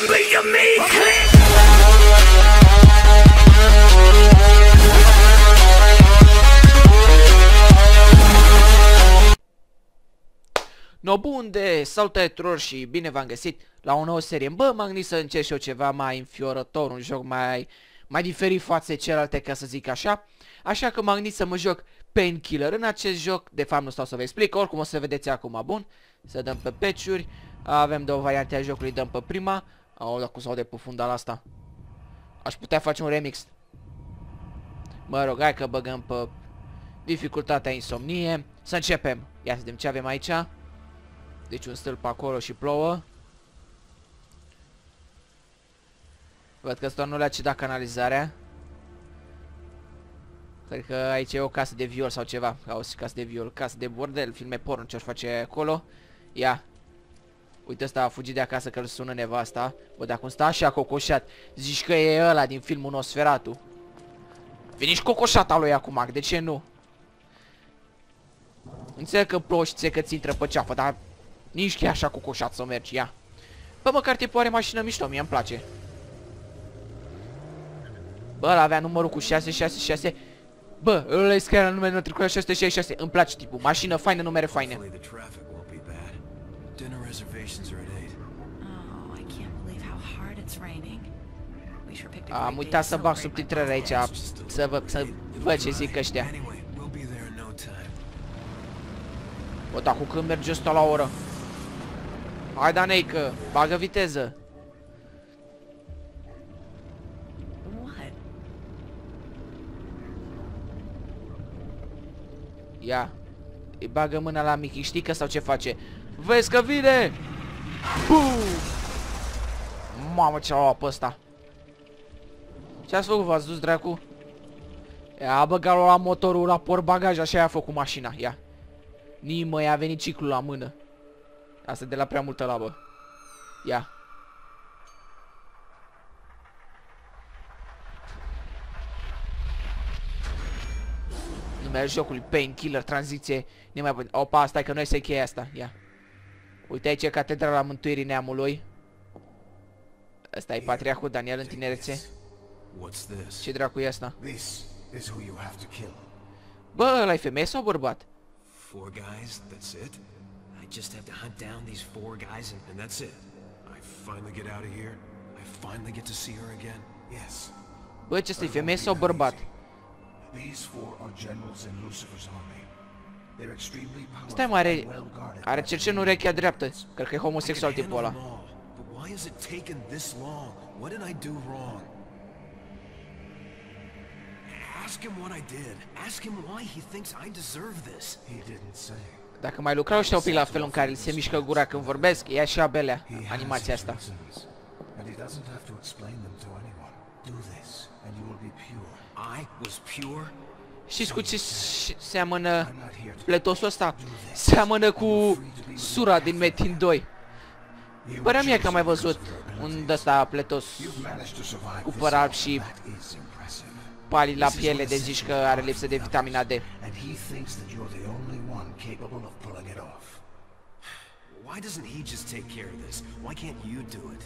Complete to me, click. No, bun de salutare tuturor și bine v-am găsit la o nouă serie. Bă, m-am gândit să încerc și eu ceva mai înfiorător, un joc mai diferit față de celelalte, ca să zic așa. Așa că m-am gândit să mă joc Painkiller în acest joc. De fapt nu stau să vă explic, oricum o să vedeți acum. Bun, să dăm pe patch-uri. Avem două variante a jocului, dăm pe prima. Aolea, cum s-aude pe fundal asta. Aș putea face un remix. Mă rog, hai că băgăm pe dificultatea insomnie. Să începem. Ia să vedem ce avem aici. Deci un stâlp acolo și plouă. Văd că ăsta nu le-a cedat canalizarea. Cred că aici e o casă de viol sau ceva. Auzi, casă de viol, casă de bordel, filme porno, ce-or face acolo. Ia. Uite, ăsta a fugit de acasă că îl sună nevasta. Bă, dar cum stă așa cocoșat. Zici că e ăla din filmul Nosferatu. Veni și cocoșata lui acum, de ce nu? Înțeleg că plouă și că ți intră pe ceafă, dar nici chiar așa cocoșat să mergi, ia. Bă, măcar tipul are mașină mișto, mie îmi place. Bă, ăla avea numărul cu 666. Bă, ăla-i scrie la numele matriculă 666. Îmi place tipul, mașină faină, numere faine. Am uitat să bag subtitrări aici, să văd ce zic ăștia. Bă, dar cu când merge ăsta la oră? Hai, Daneică, bagă viteză. Ia, îi bagă mâna la Mickey, știi că sau ce face? Vezi că vine! Bum! Mamă, ce-a luat pe ăsta. Ce-ați făcut? V-ați dus, dracu? Ia, a băgat la motorul la portbagaj, așa i-a făcut mașina, ia. Nimă, i-a venit ciclul la mână. Asta de la prea multă labă. Ia. Numele jocului Painkiller, tranziție. Nemai... Opa, stai că noi se cheie asta. Ia. Uite aici e Catedrala Mântuirii Neamului. Ăsta e patriarhul Daniel în tinerețe. Ce dracu e asta? Bă, ăla-i femeie sau bărbat? 4 guys, that's it? I just have to hunt down these 4 guys and that's it. I finally get out of here. I finally get to see her again. Yes. Bă, ce ăsta-i femeie sau bărbat? Stai, mă, are cercen urechea dreaptă. Cred că e homosexual tipul ăla. But why has it taken this long? What did I do wrong? Ask him what I did. Ask him why he thinks I deserve this. He didn't say. Dacă mai lucrau ăștia un pic la felul în care se mișcă gura când vorbesc, e așa belea, animația asta. Știți cu ce seamănă pletosul ăsta? Seamănă cu sura din Metin 2. Părea mie că am mai văzut un ăsta pletos cu păr alb și palii la piele, de zici că are lipsă de vitamina D. Why doesn't he just take care of this? Why can't you do it?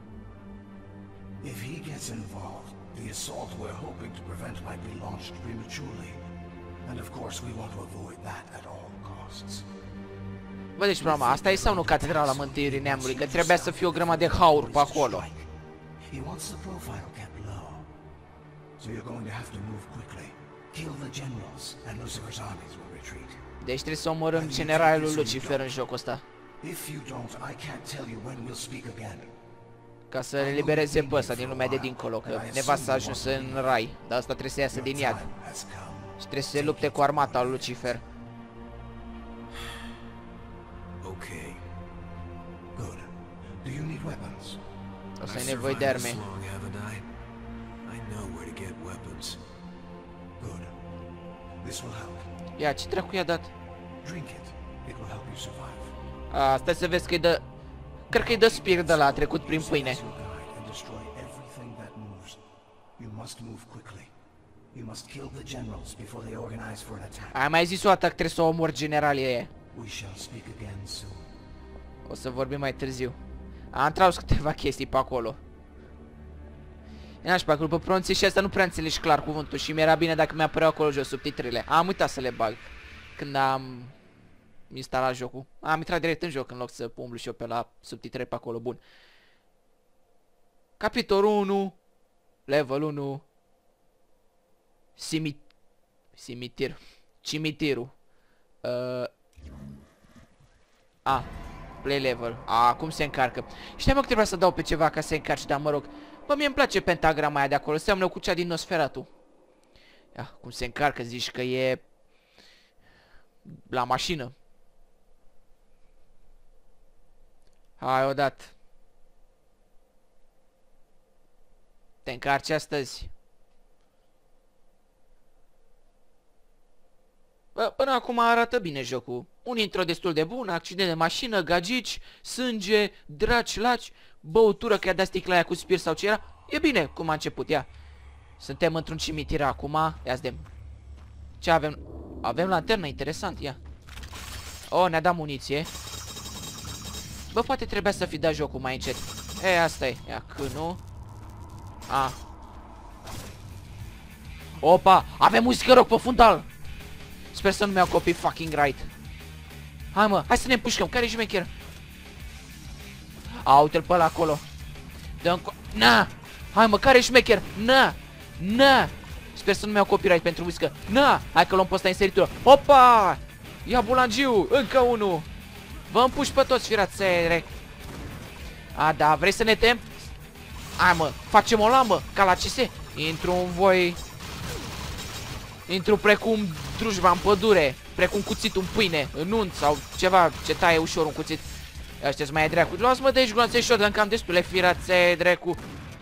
If he gets involved, the assault we're hoping to prevent might be launched prematurely. And of course we want to avoid that at all costs. Bă, deci problema, asta e sau nu Catedrala Mântuirii Neamului? Că trebuia să fie o grămadă de haur pe acolo. He wants the profile kept low. So you're going to have to move quickly. Kill the generals and Lucifer's armies will retreat. Deci trebuie să omorâm generalul lui Lucifer în jocul ăsta. If you don't, I can't tell you when we'll speak again. Ca să elibereze pe ăsta din lumea de dincolo, că nevasta a ajuns în rai, dar asta trebuie să iasă din iad. Și trebuie să se lupte cu armata lui Lucifer. Okay. Good. Do you need weapons? O să ai nevoie de arme. I know where to get weapons. Good. This will help. Ia, ce dracu i-a dat? Drink it. It will help you survive. Stai să vezi că-i dă... Cred că-i dă spirit de la a trecut prin pâine. Ai mai zis o dată că trebuie să omor generalii ăia. O să vorbim mai târziu. Am tras câteva chestii pe acolo. E nașpa, că după pronunție și asta nu prea înțelegi clar cuvântul și mi-era bine dacă mi-apăreau acolo jos subtitrele. Am uitat să le bag când am instalat jocul. Am intrat direct în joc în loc să umblu și eu pe la subtitre pe acolo. Bun. Capitolul 1. Level 1. Cimitirul. Play level. Acum se încarcă. Știam că trebuia să dau pe ceva ca să se încarce, dar mă rog. Bă, mie îmi place pentagrama aia de acolo. Seamănă cu cea din Nosferatu. Ia, cum se încarcă, zici că e la mașină. Hai odată. Te încarci astăzi. Bă, până acum arată bine jocul. Un intro destul de bun, accident de mașină, gagici, sânge, draci, laci, băutură, că i-a dat sticla aia cu spirit sau ce era. E bine cum a început, ia. Suntem într-un cimitir acum, ia zdem. Ce avem? Avem lanternă, interesant, ia. Oh, ne-a dat muniție. Bă, poate trebuia să fi dat jocul mai încet. Asta e, ia, că nu. Opa, avem muzică rock pe fundal. Sper să nu mi-au copii fucking right. Hai mă, hai să ne împușcăm, care-i șmecher? Uite-l pe ăla acolo. Dă-mi na! Hai mă, care-i șmecher? Na! Na! Sper să nu mi-au copyright pentru muzică. Na! Hai că luăm pe ăsta în seritură. Opa! Ia bulangiu, încă unul. Vă împuși pe toți, firațere. Da, vrei să ne tem? Hai mă, facem o lamă, ca la CS. Intru în voi. Intru precum drujba în pădure, precum cuțitul în pâine, în unt sau ceva ce taie ușor un cuțit. Ăștia-ți mai e dracu. Luați-mă de aici, gloanțe și dăm cam destule, firațe, dracu.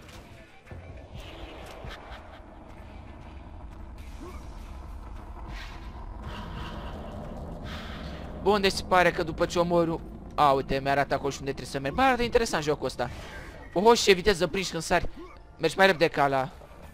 Bun, deci se pare că după ce omorul... uite, mi-arată acolo și unde trebuie să merg. Bă, arată interesant jocul ăsta. Oho, și ce viteză prinși când sari. Mergi mai repede ca la...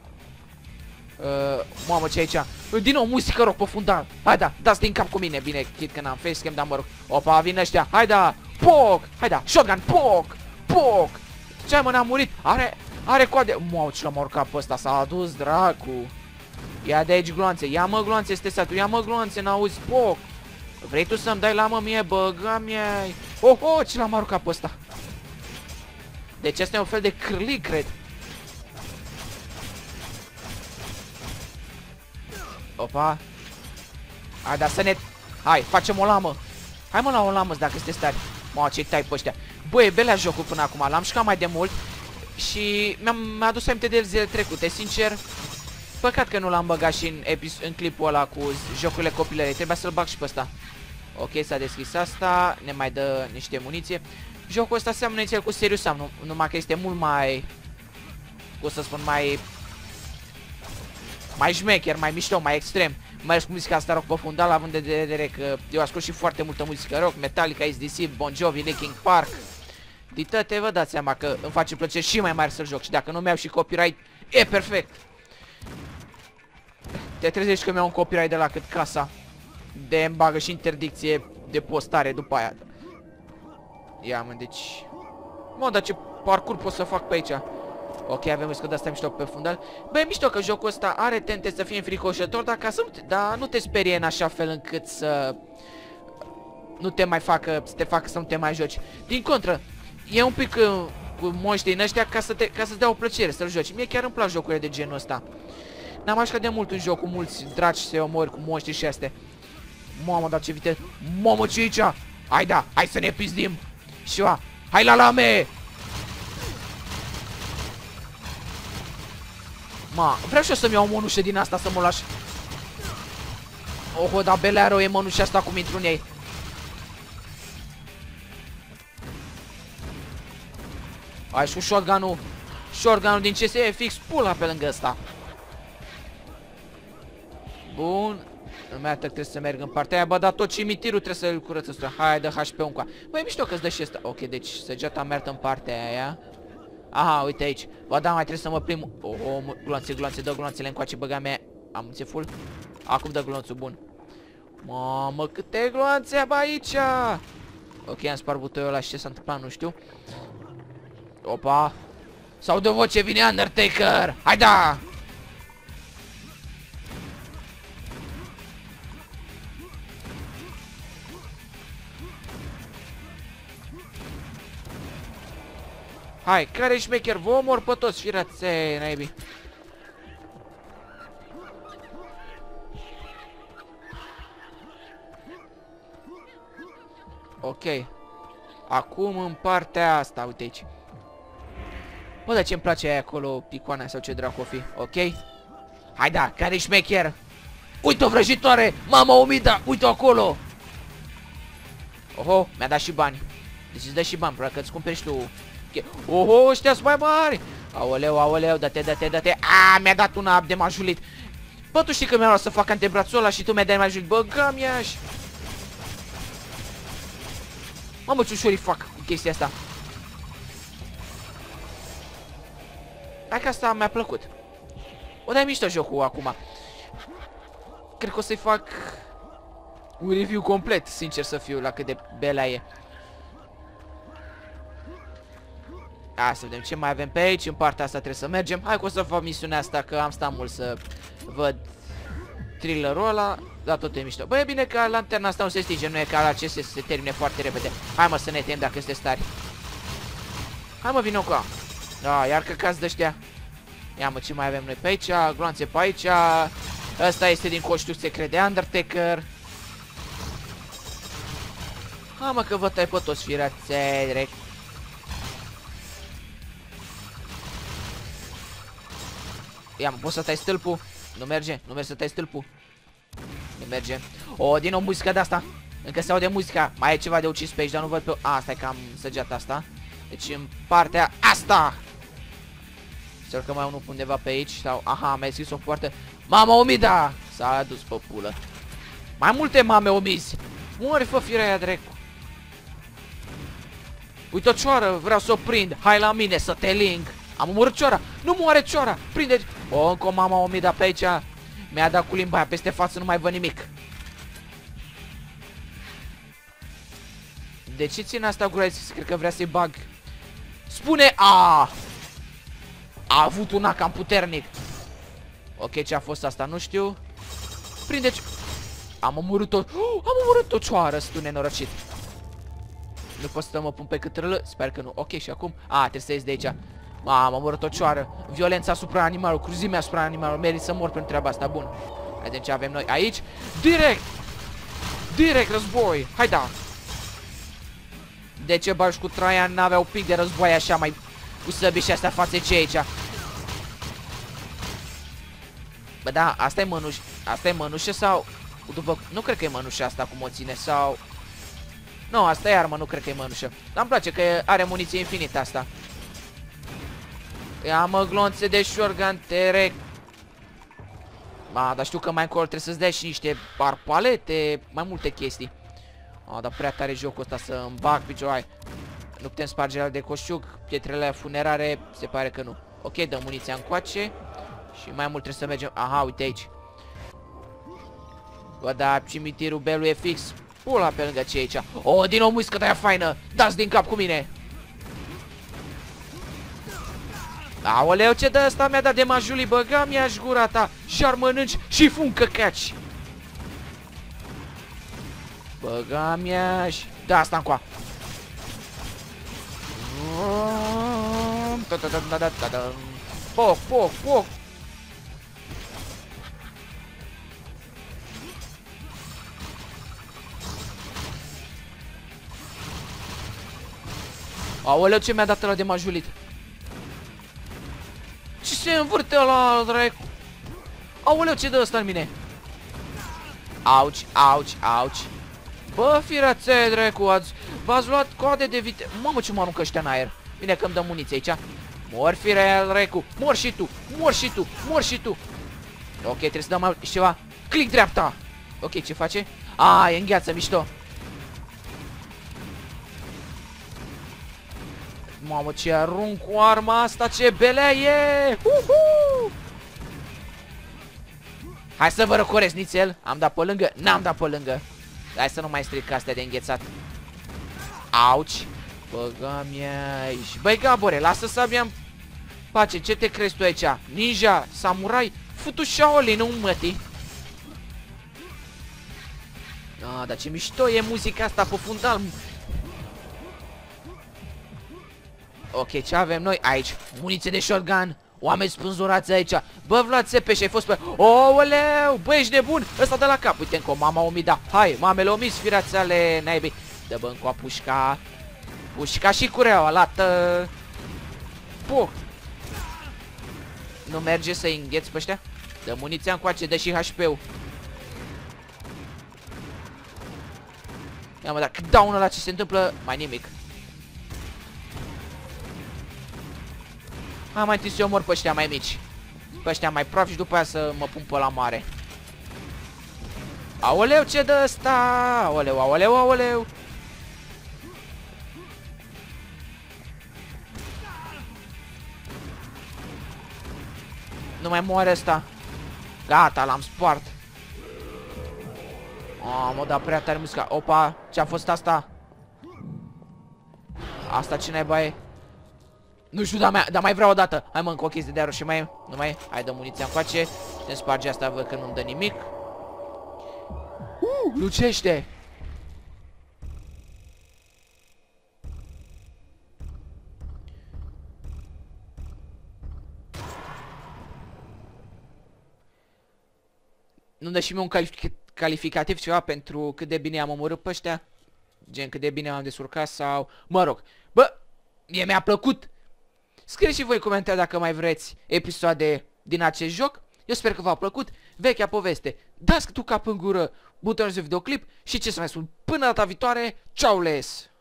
mamă, ce aici? Din nou, muzică rock pe fundal. Hai da, dați din cap cu mine. Bine, chit că n-am facecam, dar mă rog. Opa, vin ăștia. Hai da, poc. Hai da, shotgun, poc. Poc. Ce-ai mă, n-am murit? Are coade. Mamă, ce l-am urcat pe ăsta, s-a adus dracu. Ia de aici gloanțe. Ia mă gloanțe, este satul. Ia mă gloanțe, n-auzi, poc. Vrei tu să-mi dai la mă mie, băga mie. Oho, ce l-am aruncat pe ăsta. Deci asta e un fel de cârlig, cred. Opa. Hai, da, să ne... Hai, facem o lamă. Hai mă la o lamă dacă sunteți tari. Mă, ce-i tai pe ăștia. Bă, e belea jocul până acum. L-am jucat mai de mult. Și mi-a adus aminte de el zile trecute. Sincer, păcat că nu l-am băgat și în clipul ăla cu jocurile copilării. Trebuia să-l bag și pe ăsta. Ok, s-a deschis asta. Ne mai dă niște muniție. Jocul ăsta seamănă inițial cu Serious Sam, numai că este mult mai... Cum să spun, mai șmecher, mai mișto, mai extrem. Mai ales cu muzica asta rock pe fundal, având de vedere că eu ascult și foarte multă muzică rock. Metallica, AC/DC, Bon Jovi, Linkin Park. Dităte, vă dați seama că îmi face plăcere și mai mare să-l joc. Și dacă nu mi-au și copyright, e perfect. Te trezești că mi-au un copyright de la cât casa. De îmi bagă și interdicție de postare după aia. Ia mă, deci... Mă, dar ce parcurs pot să fac pe aici? Ok, avem muzică de asta mișto pe fundal. Bă, e mișto că jocul ăsta are tente să fie înfricoșător, dar nu te sperie în așa fel încât să... Nu te mai facă, să te facă să nu te mai joci. Din contră, e un pic cu monștrii în ăștia ca să-ți dea o plăcere să-l joci. Mie chiar îmi plac jocurile de genul ăsta. N-am mai jucat de mult un joc cu mulți draci să omori cu monștri și astea. Mamă, dar ce viteză. Mamă, ce aici? Hai da, hai să ne pizdim. Și hai la lame! Ma, vreau și eu să-mi iau o mănușă din asta să mă lași. Oho, dar belea rău e mănușa asta cum intru în ei. Hai și cu shotgun-ul. Shotgun-ul din CS e fix pula pe lângă ăsta. Bun. Nu că trebuie să merg în partea aia. Bă, dar tot cimitirul trebuie să-l curăț ăsta. Hai, dă HP-ul încoa. Băi, e mișto că-ți dă și ăsta. Ok, deci săgeata merg în partea aia. Aha, uite aici. Bă, da, mai trebuie să mă plimb. Gloanțe, dă gloanțele încoace, băga mea. Am înțeles full. Acum dă glonțul, bun. Mamă, câte gloanțe am aici. Ok, am spart butoiul ăla și ce s-a întâmplat, nu știu. Opa. Sau de voce vine Undertaker. Hai da! Hai, care șmecher? Vă omor pe toți, firaței, naibii. Ok. Acum în partea asta, uite aici. Bă, dar ce-mi place aia acolo, picoana sau ce dracu o fi, ok? Hai da, care șmecher? Uite o vrăjitoare! Mama umida, uite-o acolo! Oho, mi-a dat și bani. Deci îți dă și bani, probabil că îți cumperi și tu. Oho, ăștia sunt mai mari! Aoleu, aoleu, dă-te, dă-te, dă-te. Aaa, mi-a dat una de majulit. Bă, tu știi că mi-a luat să fac antebrațul ăla și tu mi-ai dat majulit. Bă, gam-iași! Mamă, ce ușor fac cu chestia asta. Hai că asta mi-a plăcut. O, dai mișto jocul acum. Cred că o să-i fac un review complet, sincer să fiu, la cât de belea e. Hai să vedem ce mai avem pe aici. În partea asta trebuie să mergem. Hai că o să fac misiunea asta, că am stat mult să văd thrillerul ăla. Da, tot e mișto. Bă, e bine că lanterna asta nu se stinge, nu e ca la CS să se termine foarte repede. Hai mă să ne tem dacă este stari. Hai mă, vină cu a. Da, iar căcați de ăștia. Ia mă, ce mai avem noi pe aici? Gloanțe pe aici. Ăsta este din coștul secret de Undertaker. Hai mă că vă tai pe toți, firaței, direct. Ia mă, poți să tai stâlpul? Nu merge, nu merge să tai stâlpul. Nu merge. O, din nou muzica de asta. Încă se aude muzica. Mai e ceva de ucis pe aici, dar nu văd pe... A, stai că am săgeata asta. Deci în partea asta. Sper că mai au unul undeva pe aici. Sau, aha, mi-ai scris o poartă. Mama umida! S-a adus pe pulă. Mai multe mame omizi. Mori, fă firea aia, dracu. Uite o cioară, vreau să o prind. Hai la mine să te ling. Am omorât cioara. Nu moare cioara. Prinde. O, încă o mama omida pe aici. Mi-a dat cu limba aia peste față, nu mai văd nimic. De ce ține asta gura? Cred că vrea să-i bag. Spune A! A avut una cam puternic. Ok, ce a fost asta? Nu știu. Prinde-ci. Am omorât-o. Am omorât-o cioară, stu nenorocit. Nu pot să mă pun pe câtrălă? Sper că nu. Ok, și acum? A, trebuie să ies de aici. Am omorât o cioară. Violența asupra animalului, cruzimea asupra animalului. Merit să mor pentru treaba asta, bun. Vedem ce avem noi aici. Direct! Direct război! Hai da! De ce bagi cu Traian n-aveau pic de război așa mai... Cu săbii și astea față ce aici? Bă da, asta e mănuș. Asta e mănușă sau... După... Nu cred că e mănușă asta cum o ține sau... Nu, asta e armă, nu cred că e mănușă. Dar îmi place că are muniție infinită asta. Ia mă, glonțe de șorgan, terec. Dar știu că mai încolo trebuie să-ți dai și niște arpalete, mai multe chestii. Dar prea tare jocul ăsta să-mi bag picior. Hai. Nu putem sparge la de coșciuc. Pietrele funerare, se pare că nu. Ok, dăm muniția încoace. Și mai mult trebuie să mergem. Aha, uite aici. Bă, da, cimitirul belul e fix. Pula pe lângă ce e aici. O, din nou muzică de aia faină. Dați din cap cu mine. Aoleu, ce de asta mi-a dat de majuli, băga mi-aș gura ta. Și-ar mănânci și fun căcaci. Băga mi-aș. Da, asta încoa. Foc, foc, foc. Aoleu, ce mi-a dat ăla de majulit. Ce se învârte ăla, dracu? Aoleu, ce dă ăsta în mine? Auci, auci, auci. Bă, firațe, dracu, v-ați luat coade de vite... Mamă, ce mă aruncă ăștia în aer. Bine că îmi dă muniție aici. Mor, firea, dracu. Mor și tu, mor și tu, mor și tu. Ok, trebuie să dăm mai ceva. Click dreapta. Ok, ce face? A, e în gheață, mișto. Mamă, ce arunc cu arma asta, ce belea e! Hai să vă răcoresc nițel. Am dat pe lângă? N-am dat pe lângă. Hai să nu mai stric astea de înghețat. Auci. Băga-mi aici. Băi, Gabore, lasă sabia în pace. Ce te crezi tu aici? Ninja? Samurai? Futu Shaolin, nu mătii. Ah, dar ce mișto e muzica asta pe fundal. Ok, ce avem noi aici? Muniție de shotgun. Oameni spânzurați aici. Bă, Vlad Țepeș, ai fost pe... Ooleu, bă, ești nebun. Ăsta de la cap. Uite încă mama omida. Hai, mamele omis, firați ale naibii. Dă bă încoa pușca. Pușca și cureaua, lată. Puh. Nu merge să-i îngheți pe ăștia? Dă muniția încoace, dă și HP-ul. Ia mă, dar cât dau unul la ce se întâmplă, mai nimic. Hai mai întâi să omor pe ăștia mai mici. Pe ăștia mai profi și după aia să mă pun pe la mare. Aoleu, ce dă ăsta? Aoleu, aoleu, aoleu. Nu mai moare ăsta. Gata, l-am spart. Mă, da prea tare muzica. Opa, ce-a fost asta? Asta ce naiba e? Nu știu, dar mai vreau o dată. Hai mă, încă o chestie de aru și mai e. Nu mai e? Hai, dă muniția încoace. Ne sparge asta, văd că nu-mi dă nimic. Lucește! Nu-mi dă și mie un calificativ ceva pentru cât de bine am omorât pe ăștia? Gen, cât de bine am descurcat sau... Mă rog. Bă, mie mi-a plăcut. Scrieți și voi comentarii dacă mai vreți episoade din acest joc. Eu sper că v-a plăcut. Vechea poveste. Dați tu cap în gură butonul de videoclip și ce să mai spun. Până data viitoare, ciao les!